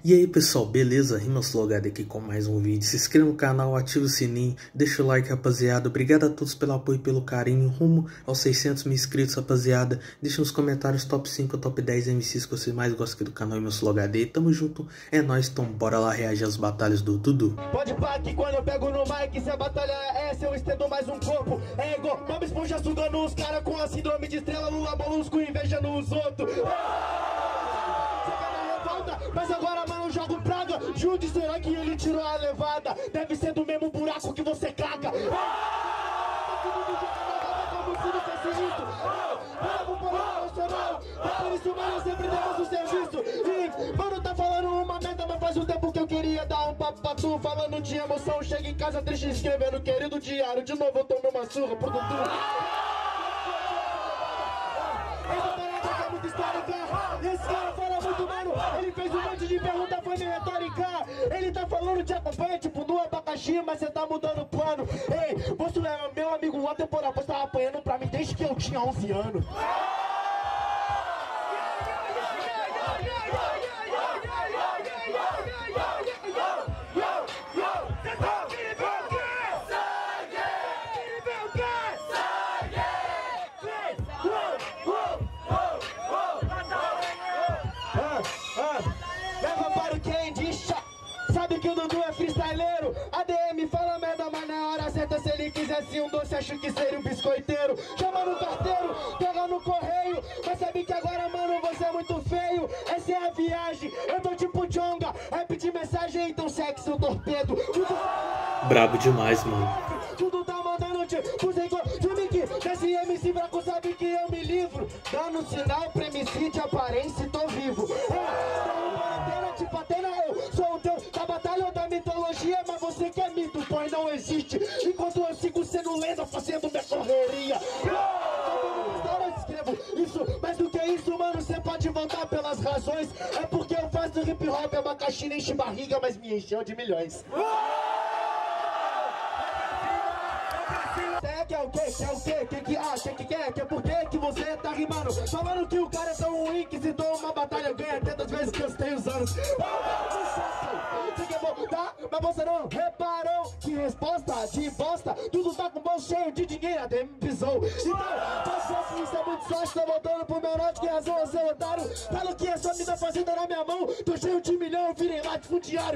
E aí pessoal, beleza? RimaSlogado aqui com mais um vídeo. Se inscreva no canal, ative o sininho, deixa o like rapaziada. Obrigado a todos pelo apoio e pelo carinho. Rumo aos 600 mil inscritos rapaziada. Deixa nos comentários top 5 ou top 10 MCs que vocês mais gostam aqui do canal RimaSlogado. Tamo junto, é nóis, então bora lá reagir às batalhas do Dudu. Pode pá que quando eu pego no mic, se a batalha é essa, eu estendo mais um corpo. É igual Bob Esponja sugando os caras com a síndrome de estrela, Lula Molusco invejando os outros. Mas agora, mano, eu jogo praga. Jude, será que ele tirou a levada? Deve ser do mesmo buraco que você caga. Como se não fosse isso. Bravo, porra, nacional. Por isso, mano, sempre demos o serviço. E, mano, tá falando uma merda, mas faz um tempo que eu queria dar um papo pra tu. Falando de emoção, chega em casa triste escrevendo querido diário. De novo eu tomei uma surra por tudo. Essa parada é muito histórica. Esse cara fala muito, mano. Ele fez um monte de pergunta, foi meio retórica. Ele tá falando de acompanha, tipo, no abacaxi, mas você tá mudando o plano. Ei, você é meu amigo, uma temporada, você tava apanhando pra mim desde que eu tinha 11 anos. Leva para o quem diz, sabe que o Dudu é freestyleiro. ADM fala merda, mas na hora certa, se ele quisesse um doce, acho que seria um biscoiteiro. Chama no carteiro, pega no correio, mas sabe que agora, mano, você é muito feio. Essa é a viagem, eu tô tipo Jonga, é pedir mensagem, então segue seu torpedo. Brabo demais, mano. Tudo tá mandando tipo Mickey, desse MC braco sabe que eu me livro. Dando sinal pra MC de aparência, tô vivo. Tipo Atena, eu sou o teu da batalha ou da mitologia, mas você que é mito, pois não existe. Enquanto eu sigo sendo lenda, fazendo minha correria. Eu escrevo isso, mais do que isso, mano, você pode voltar pelas razões. É porque eu faço hip hop, abacaxi nem enche barriga, mas me encheu de milhões. Que é o quê? Que é o quê? Que acha que quer? Que é por quê que você tá rimando? Falando que o cara é tão ruim que se toma uma batalha ganha tantas vezes que eu tenho os anos. Você quer voltar? Mas você não reparou que resposta de bosta. Tudo tá com o bolso cheio de dinheiro, até me pisou. Então, isso é muito sorte, tô voltando pro meu norte, que razão é seu otário. Falo que é só me dar fazenda na minha mão, tô cheio de milhão, virei latifundiário.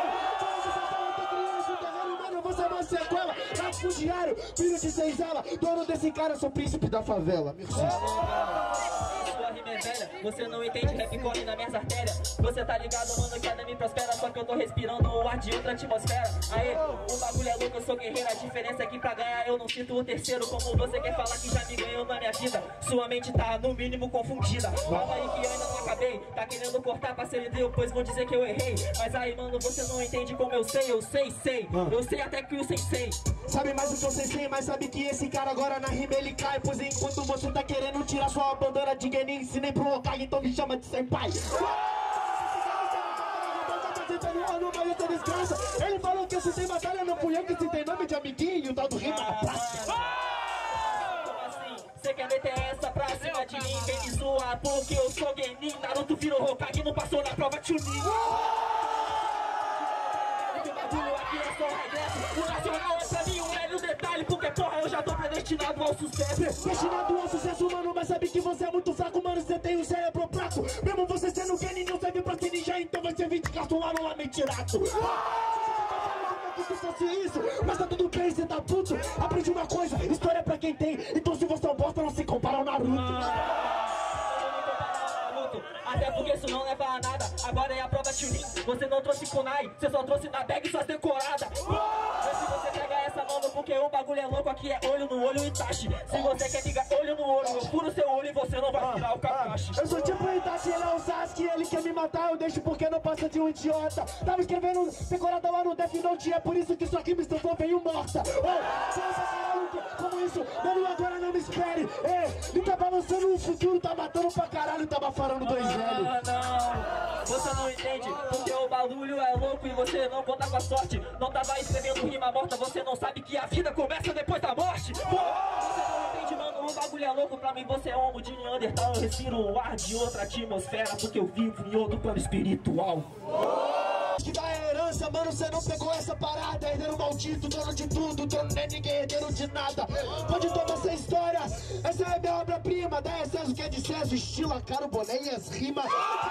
Você é uma sequela, latifundiário, filho de senzala, dono desse cara, sou príncipe da favela. Sua rima é velha, você não entende, rap corre nas minhas artérias. Você tá ligado, mano, que a me prospera, só que eu tô respirando o ar de outra atmosfera. Aê, o bagulho é louco, eu sou guerreiro, a diferença é que pra ganhar eu não sinto o terceiro. Como você quer falar que já me ganhou na minha vida, sua mente tá no mínimo confundida. Calma aí que eu ainda não acabei, tá querendo cortar parceiro de pois vão dizer que eu errei. Mas aí, mano, você não entende como eu sei. Eu sei até que o sensei sabe mais do que eu sei, mas sabe que esse cara agora na rima ele cai. Pois enquanto você tá querendo tirar sua bandana de Genin, se nem pro Hokage, então me chama de senpai. Ele falou que se tem batalha, não fui eu que se tem nome de amiguinho, o tal do rima na praça. Cê quer meter essa pra cima de mim? Vem me zoar porque eu sou Genin. Naruto virou Hokage, não passou na prova Chunin. Aqui é só regresso. O nacional é pra mim um velho detalhe, porque porra eu já tô predestinado ao sucesso. Destinado ao sucesso, mano, mas sabe que você é muito fraco, mano, você tem um cérebro fraco. Mesmo você sendo Genin, não serve pra ser ninja, então vai servir de cartão lá no Lamentirato. Se fosse isso, mas tá tudo bem, cê tá puto. Aprende uma coisa, história é pra quem tem. Então se você é um bosta, não se compara ao Naruto. Até porque isso não leva a nada. Agora é a prova Chunin. Você não trouxe kunai, você só trouxe na bag suas decoradas. Vê se você pega essa mano, porque o bagulho é louco. Aqui é olho no olho e Itachi. Se você quer ficar olho no olho, eu furo seu olho e você não vai virar o Kakashi. Eu sou tipo o Itachi, ele é o Sasuke. Ele quer me matar, eu deixo porque não passa de um idiota. Tava escrevendo decorada lá no Death Note. É por isso que sua rima estou veio morta. Como isso? Mano, agora não me espere. Me tá balançando o futuro, tá matando pra caralho, tá bafarando dois velhos. Não, você não entende, porque o bagulho é louco e você não conta com a sorte. Não tava escrevendo rima morta, você não sabe que a vida começa depois da morte. Você não entende, mano, o bagulho é é louco, pra mim você é homo de Neandertal. Eu respiro o ar de outra atmosfera, porque eu vivo em outro plano espiritual. Que da herança, mano, cê não pegou essa parada. Herdeiro maldito, dono de tudo, dono nem ninguém, herdeiro de nada. Pode tomar essa história, essa é minha obra-prima. Da excesso que é de César, estilo, a cara, o boné e as rimas.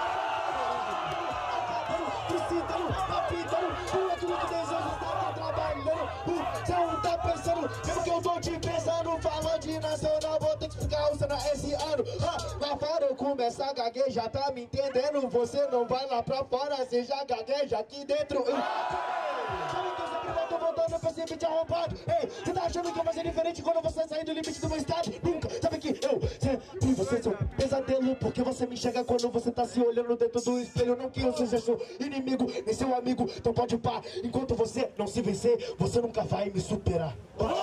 Precitando, apitando, pula tudo que deseja, tá trabalhando. Cê não tá pensando, mesmo que eu tô te pensando. Falando de nacional, vou ter que explicar o cena esse ano. Lá fora eu começo a gaguejar, tá me entendendo? Você não vai lá pra fora, você já gagueja aqui dentro. Sabe que eu sempre voltando pra esse beat arrombado. Ei, você tá achando que vai ser diferente quando você sair do limite do meu estado? Nunca, sabe que eu sempre você seu pesadelo, porque você me enxerga quando você tá se olhando dentro do espelho. Não que eu seja seu inimigo, nem seu amigo, então pode pá. Enquanto você não se vencer, você nunca vai me superar.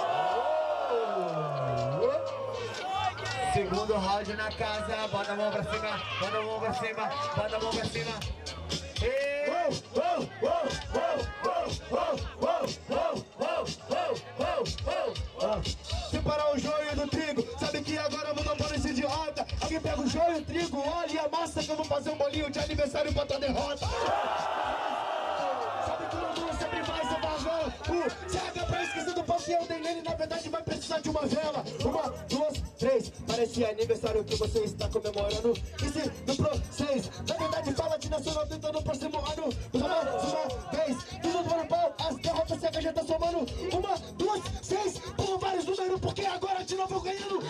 Segundo round na casa, bota a mão pra cima, bota a mão pra cima, bota a mão pra cima. Separar o joio do trigo, sabe que agora eu vou tomar esse idiota. Alguém pega o joio e o trigo, olha e a massa que eu vou fazer um bolinho de aniversário pra tua derrota. Sabe que o mundo sempre vai ser vagão. Chega pra esquecer do pão que eu dei nele, na verdade vai precisar de uma vela. 1, 2, 3, parece aniversário que você está comemorando. E se no processo, na verdade fala de nacional tentando no próximo ano. Mais uma vez, tudo do ano pau, as derrotas secas já tá somando. 1, 2, 6, por vários números, porque agora de novo eu ganhando.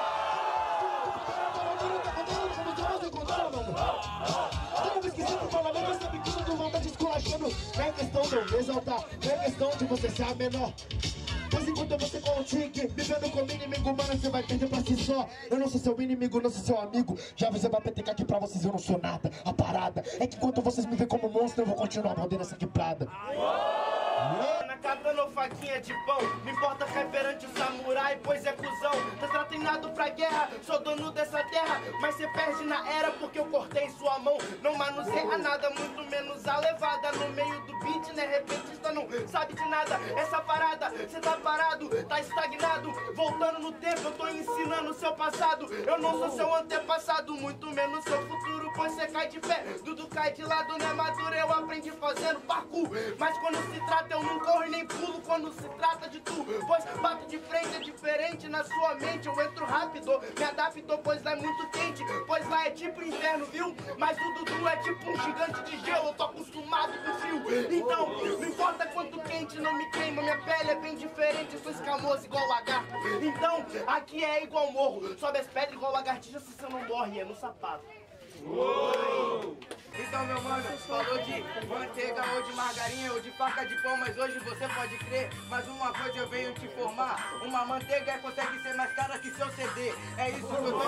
Estamos esquecendo o parlamento, sabe que todo mundo tá desculachando. Não é questão de eu me exaltar, não é questão de você ser a menor. Mas enquanto você com o tique, vivendo como inimigo, mano, você vai perder pra si só. Eu não sou seu inimigo, não sou seu amigo. Já você vai petecar aqui pra vocês, eu não sou nada. A parada é que enquanto vocês me veem como monstro, eu vou continuar mordendo essa quebrada. Na katana ou faquinha de pão, não importa cair perante o samurai, pois é cuzão. Tá treinado pra guerra, sou dono dessa terra, mas cê perde na era porque eu cortei sua mão. Não manuseia nada, muito menos a levada. No meio do beat, né, repentista não sabe de nada. Essa parada, cê tá parado, tá estagnado. Voltando no tempo, eu tô ensinando o seu passado. Eu não sou seu antepassado, muito menos seu futuro, pois cê cai de pé, tudo cai de lado, não é maduro. Eu aprendi fazendo parkour, mas quando se trata eu não corro e nem pulo quando se trata de tu, pois bato de frente, é diferente na sua mente. Eu entro rápido, me adapto, pois lá é muito quente, pois lá é tipo inverno, viu? Mas o Dudu é tipo um gigante de gelo, eu tô acostumado com frio. Então, não importa quanto quente, não me queima, minha pele é bem diferente, eu sou escamoso igual lagarto. Então, aqui é igual morro, sobe as pedras igual lagartixa, se você não morre, é no sapato. Uou! Então, meu mano, falou de manteiga ou de margarina ou de faca de pão, mas hoje você pode crer, mas uma coisa eu venho te informar: uma manteiga consegue ser mais cara que seu CD. É isso que eu tô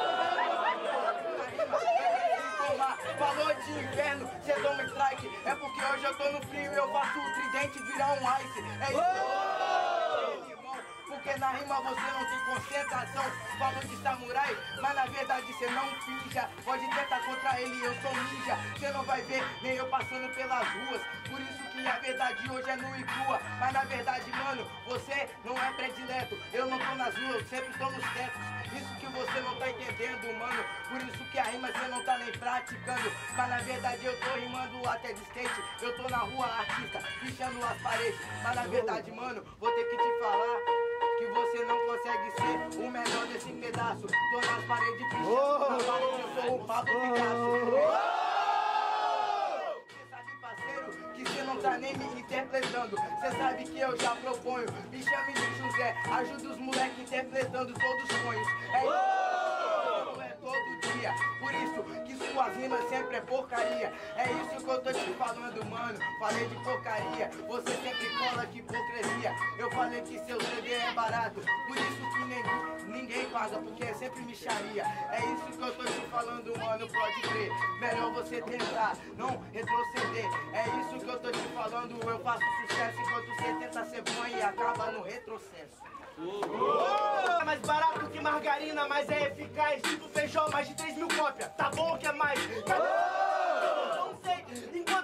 falou de inverno, cê toma strike. É porque hoje eu tô no frio e eu faço o tridente virar um ice. É isso. Porque na rima você não tem concentração. Falou de samurai, mas na verdade você não finja. Pode tentar contra ele, eu sou ninja. Você não vai ver nem eu passando pelas ruas. Por isso que a verdade hoje é nua e crua. Mas na verdade, mano, você não é predileto. Eu não tô nas ruas, eu sempre tô nos tetos. Isso que você não tá entendendo, mano. Por isso que a rima você não tá nem praticando. Mas na verdade eu tô rimando até de skate. Eu tô na rua artista, pichando as paredes. Mas na verdade, mano, vou ter que te falar que você não consegue ser o melhor desse pedaço. Tô nas paredes pichando, na parede eu sou o Pablo Picasso. Você sabe, parceiro, que você não tá nem me interpretando. Você sabe que eu já proponho, me chame de José, ajuda os moleques interpretando todos os sonhos. É isso, é todo dia, por isso que suas rimas sempre é porcaria. É isso que eu tô te falando, mano, falei de porcaria. Você sempre cola que hipocrisia. Eu falei que seu CD é barato, por isso que ninguém paga, porque é sempre micharia. É isso que eu tô te falando, mano, pode crer. Melhor você tentar não retroceder. É isso que eu tô te falando, eu faço sucesso enquanto você tenta ser bom e acaba no retrocesso. É mais barato que margarina, mas é eficaz. Tipo feijão, mais de 3.000 cópias. Tá bom ou quer mais? Não sei, enquanto nós é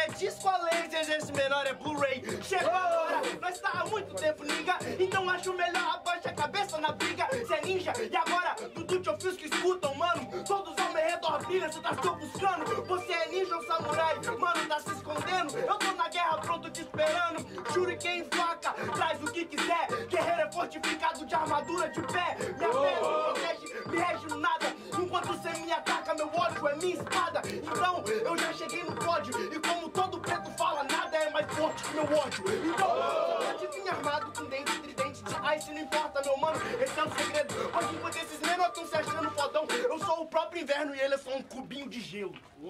é disco a laser, esse menor é Blu-ray. Chegou agora, nós tá há muito tempo ninga, então acho melhor abaixa a cabeça na briga. Cê é ninja, e agora, Dudu te ouviu que escutam, mano. Todos ao meu redor brilham, cê tá se buscando. Você é ninja ou samurai, mano, tá se escondendo. Eu tô na guerra pronto te esperando. Shuriken faca, traz o que quiser. Guerreiro é fortificado de armadura de pé. Minha fé não protege, me rege no nada. Enquanto você me ataca, meu ódio é minha espada. Então, eu já cheguei no pódio. E como todo preto fala, nada é mais forte que meu ódio. Então, você pode vir armado com dente, tridente de ice, não importa, meu mano. Esse é o segredo. Hoje, enquanto esses menores estão se achando fodão, eu sou o próprio inverno e ele é só um cubinho de gelo.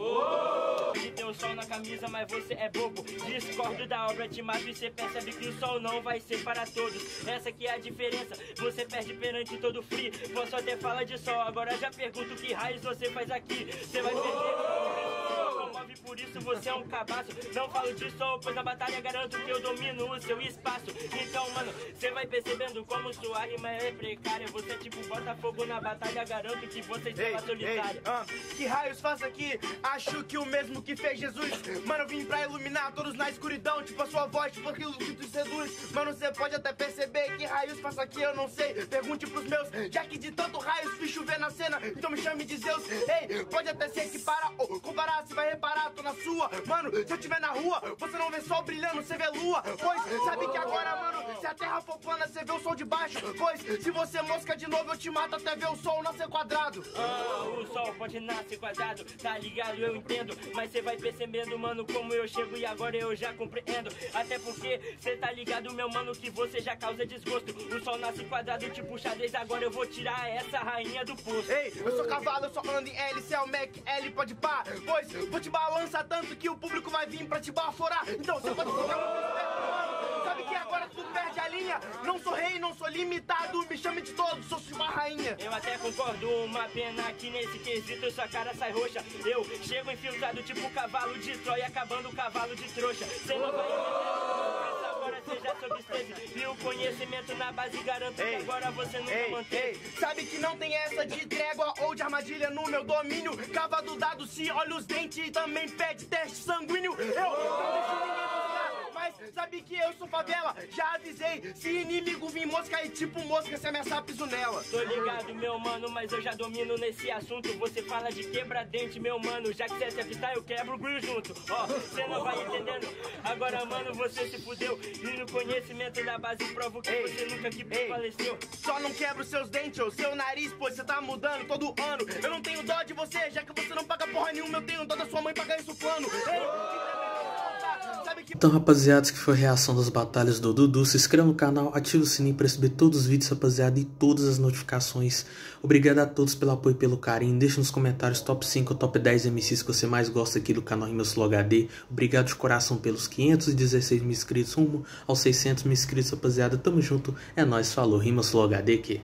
E tem o sol na camisa, mas você é bobo. Discordo da obra, te mato e cê percebe que o sol não vai ser para todos. Essa que é a diferença, você perde perante todo frio. Posso até falar de sol, agora já pergunto que raios você faz aqui. Você vai perder. Por isso você é um cabaço. Não falo de sol, pois na batalha garanto que eu domino o seu espaço. Então, mano, você vai percebendo como sua rima é precária. Você é tipo Botafogo na batalha, garanto que você está solitária. Que raios faço aqui? Acho que o mesmo que fez Jesus. Mano, eu vim pra iluminar todos na escuridão. Tipo a sua voz, tipo aquilo que tu seduz. Mano, você pode até perceber que raios faço aqui, eu não sei. Pergunte pros meus, já que de tanto raios fiz chover na cena. Então me chame de Zeus. Ei, pode até ser que para ou comparar, se vai reparar, tô na sua. Mano, se eu estiver na rua, você não vê sol brilhando, você vê lua. Pois, sabe que agora, mano, se a terra for plana, você vê o sol de baixo. Pois, se você mosca de novo, eu te mato até ver o sol nascer quadrado. O sol pode nascer quadrado, tá ligado, eu entendo. Mas cê vai percebendo, mano, como eu chego e agora eu já compreendo. Até porque cê tá ligado, meu mano, que você já causa desgosto. O sol nasce quadrado, tipo xadrez, agora eu vou tirar essa rainha do poço. Ei, eu sou cavalo, eu só ando em L, cê é o Mac, L pode pá. Pois, vou te balançar tanto que o público vai vir pra te baforar. Então você pode ficar muito esperto, mano. Sabe que agora tu perde a linha. Não sou rei, não sou limitado. Me chame de todos, sou uma rainha. Eu até concordo, uma pena que nesse quesito sua cara sai roxa. Eu chego infiltrado tipo cavalo de Troia, acabando o cavalo de trouxa. Cê não vai entender, agora cê já soube esteve. E o conhecimento na base garanto que agora você nunca mantém. Sabe que não tem essa de trégua ou de armadilha no meu domínio. Cava do dado, se olha os dentes e também pede teste sanguíneo. Eu não deixo ninguém mostrar, mas sabe que eu sou favela. Já avisei, se inimigo vir mosca e tipo mosca, se ameaçar piso nela. Tô ligado, meu mano, mas eu já domino nesse assunto. Você fala de quebra-dente, meu mano. Já que cê é freestyle, eu quebro o grill junto. Ó, cê não vai entendendo. Agora, mano, você se fudeu. E no conhecimento da base provo que você nunca que faleceu. Só não quebra os seus dentes ou seu nariz, pois você tá mudando todo ano. Eu não tenho dó de você, já que você não paga porra nenhuma. Eu tenho dó da sua mãe pagar isso plano. Então, rapaziada, que foi a reação das batalhas do Dudu. Se inscreva no canal, ative o sininho para receber todos os vídeos, rapaziada, e todas as notificações. Obrigado a todos pelo apoio e pelo carinho. Deixa nos comentários top 5 ou top 10 MCs que você mais gosta aqui do canal Rimas Flow HD. Obrigado de coração pelos 516 mil inscritos, rumo aos 600 mil inscritos, rapaziada. Tamo junto, é nóis, falou, Rimas Flow HD aqui.